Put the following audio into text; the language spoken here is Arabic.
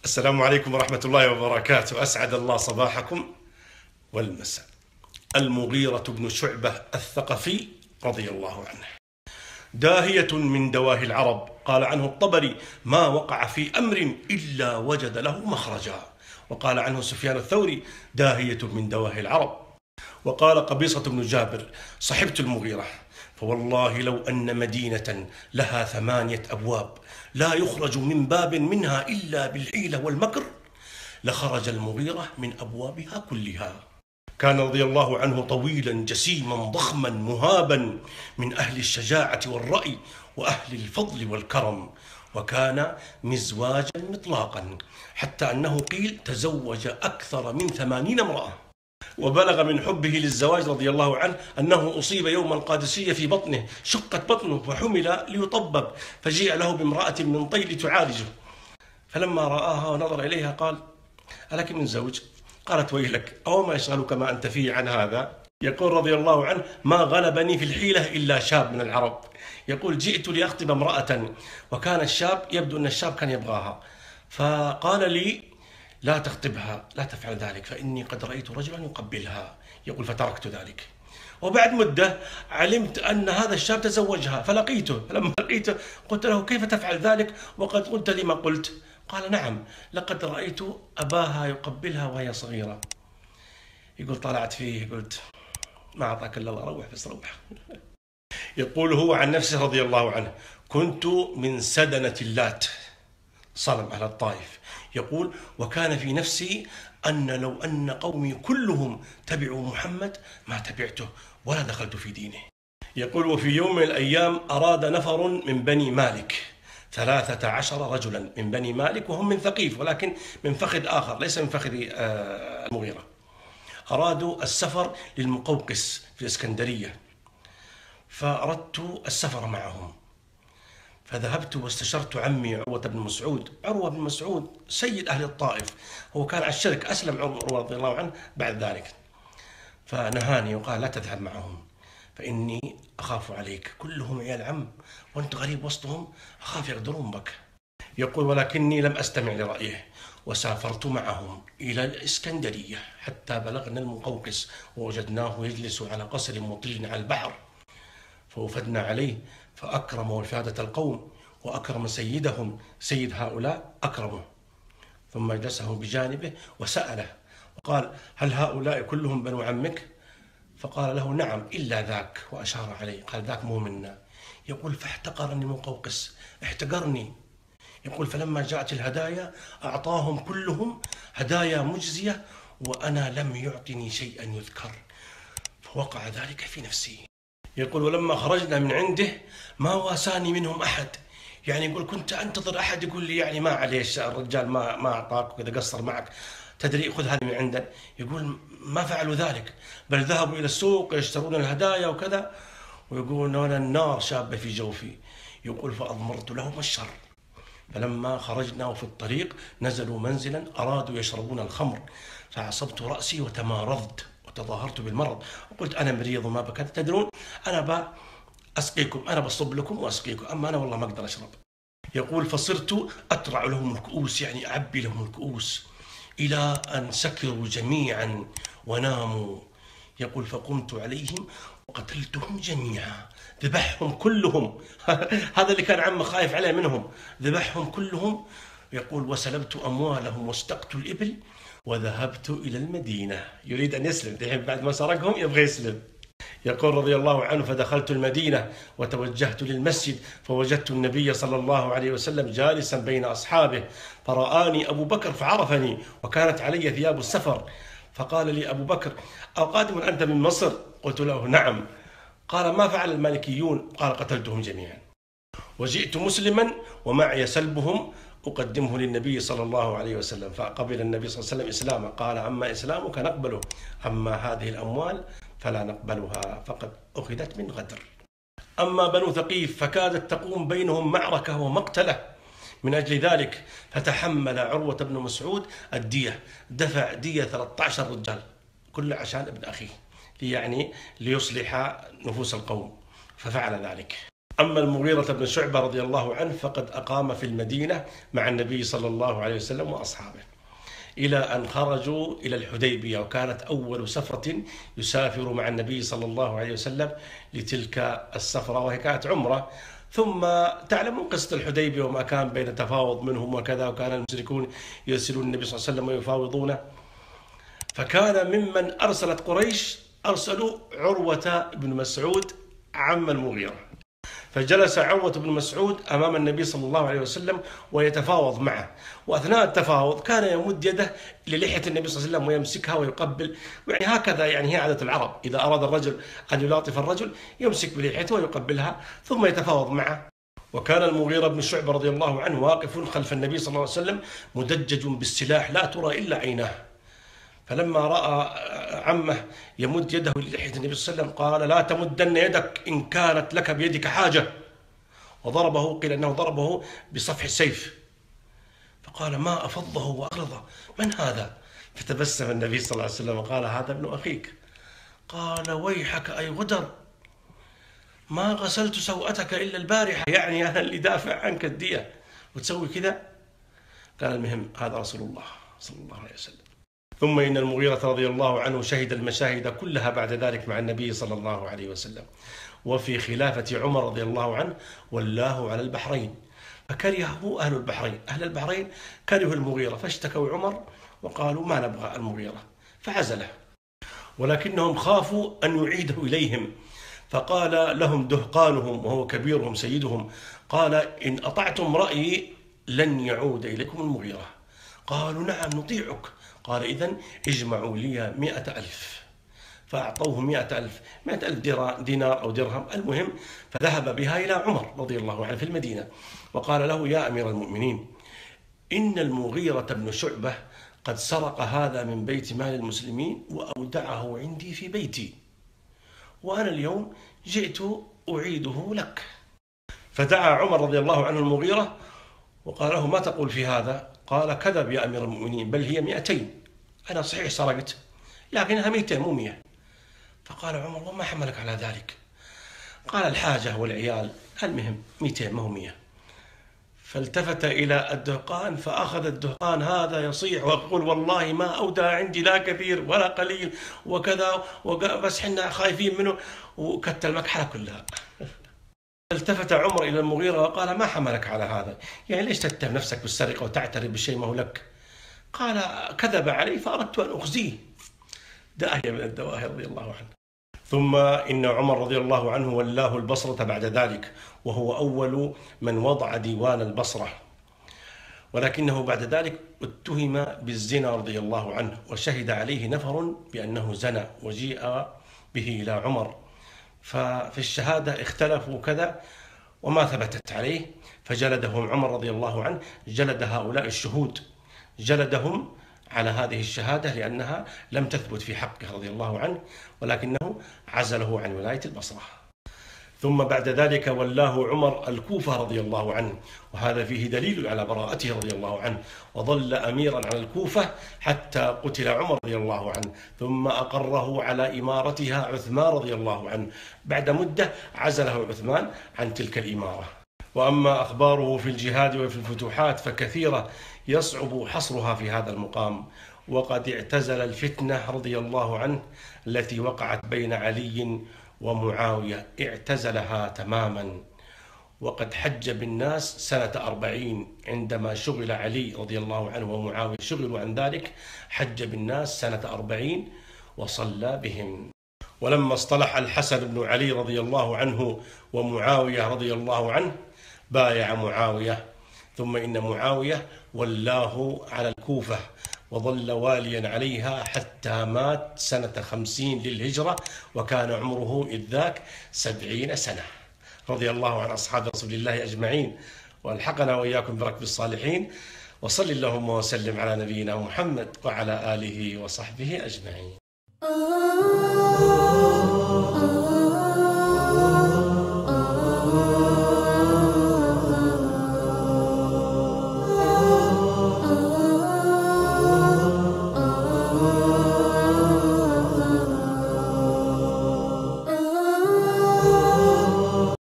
السلام عليكم ورحمة الله وبركاته. أسعد الله صباحكم والمساء. المغيرة بن شعبة الثقفي رضي الله عنه داهية من دواهي العرب. قال عنه الطبري: ما وقع في أمر إلا وجد له مخرجا. وقال عنه سفيان الثوري: داهية من دواهي العرب. وقال قبيصة بن جابر: صحبت المغيرة فوالله لو أن مدينة لها 8 أبواب لا يخرج من باب منها إلا بالحيلة والمكر لخرج المغيرة من أبوابها كلها. كان رضي الله عنه طويلا جسيما ضخما مهابا، من أهل الشجاعة والرأي وأهل الفضل والكرم، وكان مزواجا مطلاقا، حتى أنه قيل تزوج أكثر من 80 امرأة. وبلغ من حبه للزواج رضي الله عنه أنه أصيب يوم القادسية في بطنه، شقت بطنه وحمل ليطبب، فجيء له بامرأة من طيل تعالجه، فلما رآها ونظر إليها قال: ألك من زوج؟ قالت: ويلك، أو ما يشغلك ما أنت فيه عن هذا؟ يقول رضي الله عنه: ما غلبني في الحيلة إلا شاب من العرب. يقول: جئت لأخطب امرأة، وكان الشاب يبدو أن الشاب كان يبغاها، فقال لي: لا تخطبها، لا تفعل ذلك، فإني قد رأيت رجلا يقبلها. يقول: فتركت ذلك. وبعد مدة علمت أن هذا الشاب تزوجها، فلقيته، فلما لقيته قلت له: كيف تفعل ذلك وقد قلت لي ما قلت؟ قال: نعم، لقد رأيت أباها يقبلها وهي صغيرة. يقول: طلعت فيه قلت: ما أعطاك الله، روح بس روح. يقول هو عن نفسه رضي الله عنه: كنت من سدنة اللات، صنم على الطائف. يقول: وكان في نفسي أن لو أن قومي كلهم تبعوا محمد ما تبعته ولا دخلت في دينه. يقول: وفي يوم من الأيام أراد نفر من بني مالك، 13 رجلا من بني مالك، وهم من ثقيف ولكن من فخذ آخر ليس من فخذ المغيرة، أرادوا السفر للمقوقس في الإسكندرية، فأردت السفر معهم، فذهبت واستشرت عمي عروة بن مسعود. عروة بن مسعود سيد أهل الطائف، هو كان على الشرك، أسلم عروة رضي الله عنه بعد ذلك، فنهاني وقال: لا تذهب معهم فإني أخاف عليك، كلهم عيال عم وأنت غريب وسطهم، أخاف يغدرون بك. يقول: ولكني لم أستمع لرأيه، وسافرت معهم إلى الإسكندرية حتى بلغنا المقوقس، ووجدناه يجلس على قصر مطل على البحر، فوفدنا عليه فأكرم وفادة القوم، وأكرم سيدهم، سيد هؤلاء أكرمه، ثم جلسه بجانبه وسأله وقال: هل هؤلاء كلهم بنو عمك؟ فقال له: نعم إلا ذاك، وأشار عليه، قال: ذاك مو منا. يقول: فاحتقرني مقوقس، احتقرني. يقول: فلما جاءت الهدايا أعطاهم كلهم هدايا مجزية، وأنا لم يعطني شيئا يذكر، فوقع ذلك في نفسي. يقول: ولما خرجنا من عنده ما واساني منهم أحد، يعني يقول كنت أنتظر أحد يقول لي يعني ما عليه الرجال ما أعطاك وإذا قصر معك تدري خذ هذه من عندنا. يقول: ما فعلوا ذلك، بل ذهبوا إلى السوق يشترون الهدايا وكذا، ويقول: أنا النار شابة في جوفي. يقول: فأضمرت لهم الشر، فلما خرجنا وفي الطريق نزلوا منزلا أرادوا يشربون الخمر، فعصبت رأسي وتمارضت وتظاهرت بالمرض، وقلت: أنا مريض وما بكت، تدرون أنا أسقيكم، أنا بصب لكم وأسقيكم، أما أنا والله ما أقدر أشرب. يقول: فصرت أترع لهم الكؤوس، يعني أعبي لهم الكؤوس، إلى أن سكروا جميعا وناموا. يقول: فقمت عليهم وقتلتهم جميعا، ذبحهم كلهم. هذا اللي كان عمه خايف عليه منهم، ذبحهم كلهم. يقول: وسلبت أموالهم واستقت الإبل وذهبت إلى المدينة، يريد أن يسلم الحين بعد ما سرقهم يبغى يسلم. يقول رضي الله عنه: فدخلت المدينة وتوجهت للمسجد، فوجدت النبي صلى الله عليه وسلم جالسا بين أصحابه، فرآني أبو بكر فعرفني، وكانت علي ثياب السفر، فقال لي أبو بكر: أقادم أنت من مصر؟ قلت له: نعم. قال: ما فعل المالكيون؟ قال: قتلتهم جميعا، وجئت مسلما ومعي سلبهم أقدمه للنبي صلى الله عليه وسلم، فقبل النبي صلى الله عليه وسلم إسلامه. قال: أما إسلامك نقبله، أما هذه الأموال فلا نقبلها، فقد أخذت من غدر. أما بنو ثقيف فكادت تقوم بينهم معركة ومقتلة من أجل ذلك، فتحمل عروة بن مسعود الدية، دفع دية 13 رجال، كل عشان ابن أخيه، يعني ليصلح نفوس القوم، ففعل ذلك. أما المغيرة بن شعبة رضي الله عنه فقد أقام في المدينة مع النبي صلى الله عليه وسلم وأصحابه إلى أن خرجوا إلى الحديبية، وكانت أول سفرة يسافر مع النبي صلى الله عليه وسلم لتلك السفرة، وهي كانت عمرة. ثم تعلمون قصة الحديبية وما كان بين تفاوض منهم وكذا، وكان المشركون يرسلون النبي صلى الله عليه وسلم ويفاوضونه. فكان ممن أرسلت قريش أرسلوا عروة بن مسعود عم المغيرة، فجلس عروة بن مسعود أمام النبي صلى الله عليه وسلم ويتفاوض معه، وأثناء التفاوض كان يمد يده للحية النبي صلى الله عليه وسلم ويمسكها ويقبل، يعني هكذا، يعني هي عادة العرب، إذا أراد الرجل أن يلاطف الرجل يمسك بلحيته ويقبلها ثم يتفاوض معه. وكان المغيرة بن شعبة رضي الله عنه واقف خلف النبي صلى الله عليه وسلم مدجج بالسلاح لا ترى إلا عيناه، فلما رأى عمه يمد يده للحية النبي صلى الله عليه وسلم قال: لا تمدن يدك إن كانت لك بيدك حاجة، وضربه، قيل أنه ضربه بصفح السيف، فقال: ما أفضه وأغلظه، من هذا؟ فتبسم النبي صلى الله عليه وسلم وقال: هذا ابن أخيك. قال: ويحك أي غدر، ما غسلت سوءتك إلا البارحة، يعني أنا اللي دافع عنك الدية وتسوي كذا؟ قال: المهم هذا رسول الله صلى الله عليه وسلم. ثم إن المغيرة رضي الله عنه شهد المشاهد كلها بعد ذلك مع النبي صلى الله عليه وسلم، وفي خلافة عمر رضي الله عنه ولاه على البحرين، فكرهه أهل البحرين. أهل البحرين كرهوا المغيرة فاشتكوا عمر وقالوا: ما نبغى المغيرة، فعزله، ولكنهم خافوا أن يعيده إليهم، فقال لهم دهقانهم وهو كبيرهم سيدهم، قال: إن أطعتم رأيي لن يعود إليكم المغيرة. قالوا: نعم نطيعك. قال: إذن اجمعوا لي 100,000. فأعطوه 100,000 دينار أو درهم، المهم فذهب بها إلى عمر رضي الله عنه في المدينة، وقال له: يا أمير المؤمنين، إن المغيرة بن شعبة قد سرق هذا من بيت مال المسلمين وأودعه عندي في بيتي، وأنا اليوم جئت أعيده لك. فدعا عمر رضي الله عنه المغيرة وقال له: ما تقول في هذا؟ قال: كذب يا أمير المؤمنين، بل هي 200، أنا صحيح سرقت لكنها 200 مو 100. فقال عمر: وما حملك على ذلك؟ قال: الحاجة والعيال، المهم 200 ما هو 100. فالتفت إلى الدهقان فأخذ الدهقان هذا يصيح ويقول: والله ما أودع عندي لا كثير ولا قليل وكذا، بس حنا خايفين منه، وكت المكحلة كلها. التفت عمر إلى المغيرة وقال: ما حملك على هذا؟ يعني ليش تتهم نفسك بالسرقة وتعترف بالشيء ما هو لك؟ قال: كذب علي فأردت أن أخزيه. داهية من الدواهي رضي الله عنه. ثم إن عمر رضي الله عنه ولاه البصرة بعد ذلك، وهو أول من وضع ديوان البصرة، ولكنه بعد ذلك اتهم بالزنا رضي الله عنه، وشهد عليه نفر بأنه زنى وجيء به إلى عمر، ففي الشهادة اختلفوا كذا وما ثبتت عليه، فجلدهم عمر رضي الله عنه، جلد هؤلاء الشهود، جلدهم على هذه الشهادة لأنها لم تثبت في حقه رضي الله عنه، ولكنه عزله عن ولاية البصرة. ثم بعد ذلك ولاه عمر الكوفة رضي الله عنه، وهذا فيه دليل على براءته رضي الله عنه، وظل أميرا على الكوفة حتى قتل عمر رضي الله عنه، ثم أقره على إمارتها عثمان رضي الله عنه، بعد مدة عزله عثمان عن تلك الإمارة. وأما أخباره في الجهاد وفي الفتوحات فكثيرة يصعب حصرها في هذا المقام، وقد اعتزل الفتنة رضي الله عنه التي وقعت بين علي ومعاوية، اعتزلها تماما، وقد حج بالناس سنة 40 عندما شغل علي رضي الله عنه ومعاوية شغلوا عن ذلك، حج بالناس سنة 40 وصلى بهم. ولما اصطلح الحسن بن علي رضي الله عنه ومعاوية رضي الله عنه بايع معاوية، ثم إن معاوية ولاه على الكوفة وظل واليا عليها حتى مات سنة 50 للهجرة، وكان عمره إذ ذاك 70 سنة، رضي الله عن أصحاب رسول الله أجمعين، والحقنا وإياكم بركب الصالحين. وصل اللهم وسلم على نبينا محمد وعلى آله وصحبه أجمعين.